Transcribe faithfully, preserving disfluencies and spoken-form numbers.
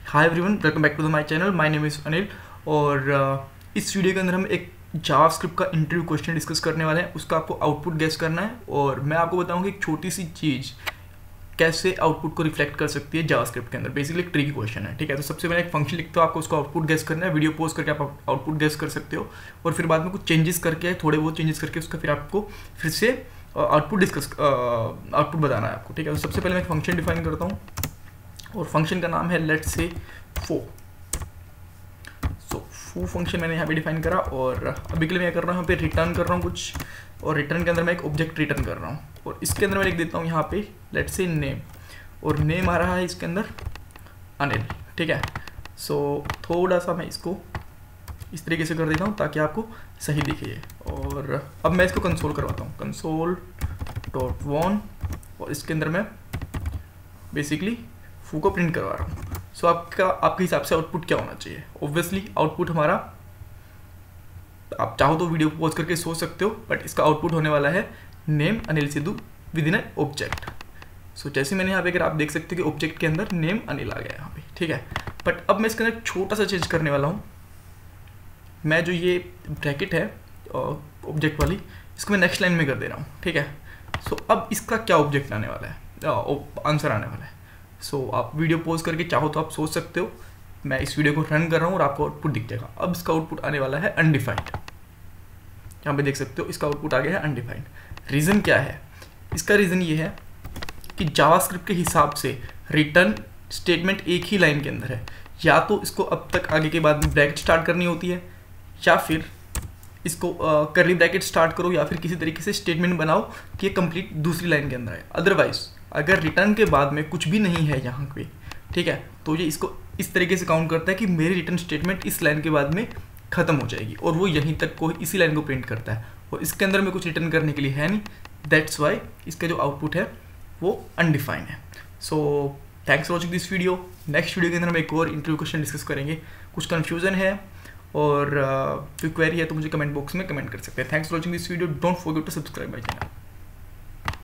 Hi everyone, welcome back to the my channel. My name is Anil और uh, इस video के अंदर हम एक जावास्क्रिप्ट का इंटरव्यू क्वेश्चन डिस्कस करने वाले हैं। उसका आपको आउटपुट गेस करना है और मैं आपको बताऊंगा एक छोटी सी चीज़ कैसे आउटपुट को रिफ्लेक्ट कर सकती है जावास्क्रिप्ट के अंदर। बेसिकली एक ट्रिकी क्वेश्चन है, ठीक है। तो सबसे पहले एक फंक्शन लिखते हो, आपको उसका आउटपुट गेस करना है। वीडियो पोज करके आप आउटपुट गेस कर सकते हो और फिर बाद में कुछ चेंजेस करके, थोड़े बहुत चेंजेस करके उसका फिर आपको फिर से आउटपुट डिस्कस आउटपुट बताना है आपको, ठीक है। तो सबसे पहले मैं एक फंक्शन डिफाइन करता हूँ और फंक्शन का नाम है let's say four. So four function मैंने यहाँ पे डिफाइन करा और अभी के लिए मैं कर रहा हूँ यहाँ पे रिटर्न कर रहा हूँ कुछ, और रिटर्न के अंदर मैं एक ऑब्जेक्ट रिटर्न कर रहा हूँ और इसके अंदर मैं लिख देता हूँ यहाँ पे लेट्स से नेम, और नेम आ रहा है इसके अंदर अनिल, ठीक है। सो so, थोड़ा सा मैं इसको इस तरीके से कर देता हूँ ताकि आपको सही दिखे। और अब मैं इसको कंसोल करवाता हूँ, कंसोल डॉट वन, और इसके अंदर मैं बेसिकली फू को प्रिंट करवा रहा हूँ। सो so, आपका आपके हिसाब से आउटपुट क्या होना चाहिए? ऑब्वियसली आउटपुट हमारा, आप चाहो तो वीडियो पॉज करके सोच सकते हो, बट इसका आउटपुट होने वाला है name Anil Sidhu with in a object. So जैसे मैंने यहाँ पे अगर आप देख सकते हो कि ऑब्जेक्ट के अंदर नेम अनिल आ गया यहाँ पे, ठीक है। बट अब मैं इसके अंदर छोटा सा चेंज करने वाला हूँ। मैं जो ये ब्रैकेट है ऑब्जेक्ट वाली, इसको मैं नेक्स्ट लाइन में कर दे रहा हूँ, ठीक है। सो so, अब इसका क्या ऑब्जेक्ट आने वाला है, आंसर आने वाला है। सो so, आप वीडियो पॉज करके चाहो तो आप सोच सकते हो। मैं इस वीडियो को रन कर रहा हूँ और आपको आउटपुट दिख जाएगा। अब इसका आउटपुट आने वाला है अनडिफाइंड। यहाँ पे देख सकते हो इसका आउटपुट आ गया है अनडिफाइंड। रीज़न क्या है? इसका रीज़न ये है कि जावास्क्रिप्ट के हिसाब से रिटर्न स्टेटमेंट एक ही लाइन के अंदर है। या तो इसको अब तक आगे के बाद में ब्रैकेट स्टार्ट करनी होती है, या फिर इसको करली ब्रैकेट स्टार्ट करो, या फिर किसी तरीके से स्टेटमेंट बनाओ कि ये कंप्लीट दूसरी लाइन के अंदर है। अदरवाइज अगर रिटर्न के बाद में कुछ भी नहीं है यहाँ पे, ठीक है, तो ये इसको इस तरीके से काउंट करता है कि मेरी रिटर्न स्टेटमेंट इस लाइन के बाद में ख़त्म हो जाएगी, और वो यहीं तक को इसी लाइन को प्रिंट करता है और इसके अंदर में कुछ रिटर्न करने के लिए है नहीं। दैट्स वाई इसका जो आउटपुट है वो अनडिफाइंड है। So thanks for watching this video. Next video के अंदर हम एक और इंटरव्यू क्वेश्चन डिस्कस करेंगे। कुछ कन्फ्यूजन है और कोई क्वेरी है तो मुझे कमेंट बॉक्स में कमेंट कर सकते हैं। Thanks for watching this video. Don't forget to subscribe my channel.